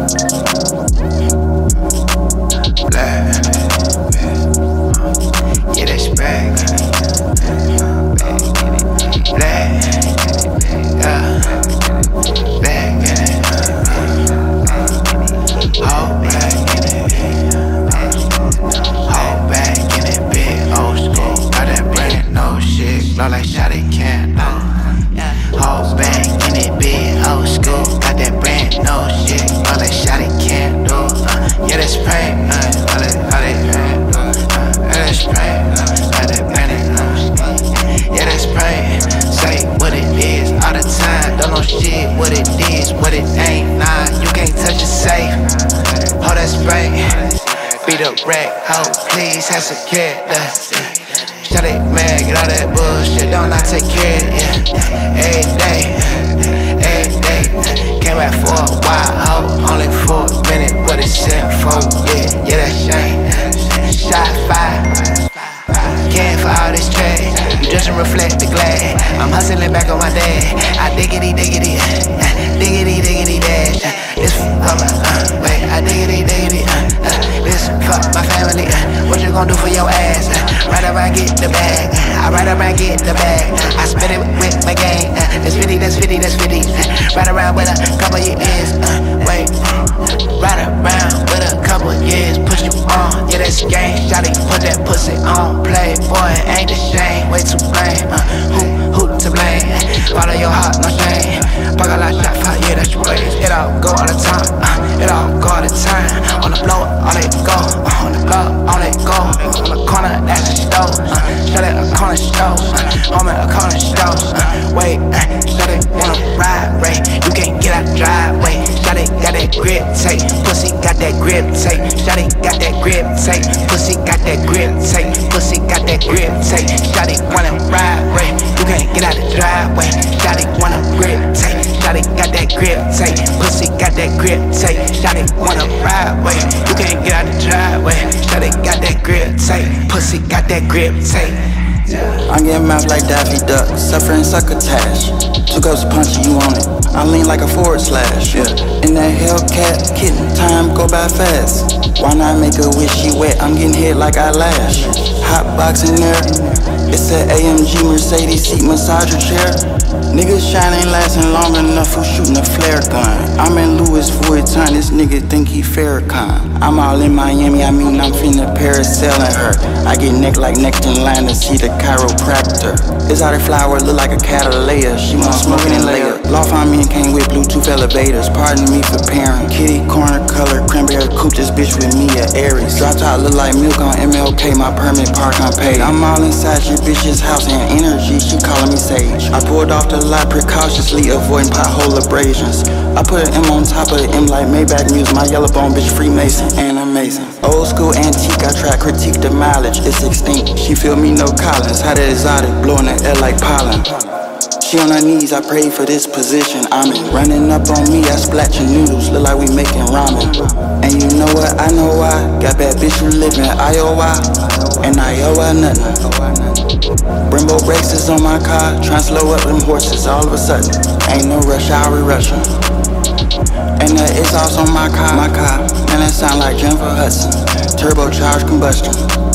Black, yeah, that's back. Black, yeah, back in it. All back in it. All back in it, big old school. Got that brand no shit, blow like Shotty Candle. All back in it, big old school. Got that brand no shit, blow like Shotty Candle. Yeah, that's spray, all that's spray, all that brand no shit. Yeah, that's spray. Say what it is all the time. Don't know shit what it is, what it ain't. Nah, you can't touch it safe. Hold that spray. Beat up rack, ho, please have some care. Shut it, man, get all that bullshit. Don't I take care of it, yeah. Every day. Came back for a while, ho, only for a minute. What it said for, yeah, that shame. Shot fire. Can't for all this trash, you just reflect the glass. I'm hustling back on my dad. I diggity dash. This for my wait, I diggity. This for my family. What you gon' do for your ass? Right around get the bag. I right around get the bag. I spit it with my gang. That's 50. Right around with a couple years. Wait, right around with a couple years. Push you on, yeah, that's gang. Shawty put that pussy on. Play, boy, ain't the shame. Way too lame. Who to blame? Follow your heart, no shame. Fuck a lot shot fire, yeah, that's your ways. It all go all the time. It all go all the time. On the floor, all they go. On the block, all they go. On the corner, that's the stove. Shut it, a corner stove. Home at a corner stove. Wait, shut it, wanna ride, Ray. You can't get out the driveway. Shut it, got that grip tape. Pussy got that grip tape. Shut it, got that grip tape. Pussy got that grip tape. Pussy got that grip tape. Shut it, wanna ride, Ray. You can't get out the driveway. Shut it, wanna grip tape. Shut it, got that grip tape. Pussy got that grip tape. Shut it, wanna ride, Ray. You can't get out the driveway. Shut it, got that grip tape. Pussy got that grip tape. I'm getting mouth like Daffy Duck, suffering succotash. 2 cups of punch, you on it. I lean like a forward slash. Yeah. In that Hellcat kitten, time go by fast. Why not make a wish she wet? I'm getting hit like I lash. Hot box in there. It's an AMG Mercedes seat massager chair. Niggas shine ain't lasting long enough. Who shooting a flare gun? I'm in Louis Vuitton. This nigga think he Farrakhan. I'm all in Miami. I mean I'm finna Paris selling her. I get neck like next in line to see the chiropractor. This how the flower look like a Catalina. She want smoking and layer. Loft on me and came with Bluetooth elevators. Pardon me for pairing. Kitty corner color cranberry coupe. This bitch with me a Aries. Drop top look like milk on MLK. My permit park on paid. I'm all inside your bitch's house and energy. She calling me sage. I pulled off the lot precautiously, avoiding pothole abrasions. I put an M on top of the M like Maybach Muse. My yellow bone bitch Freemason and amazing. Old school antique. I try critique the mileage. It's extinct. She feel me no Collins. How that exotic blowing the air like pollen. She on her knees, I pray for this position. I'm in. Running up on me, I splat your noodles. Look like we making ramen. And you know what? I know why. Got bad bitch who live in Iowa. And I owe her nothing. Brembo brakes is on my car. Tryna slow up them horses all of a sudden. Ain't no rush hour rushing. And the exhaust on my car. Man, that sound like Jennifer Hudson. Turbocharged combustion.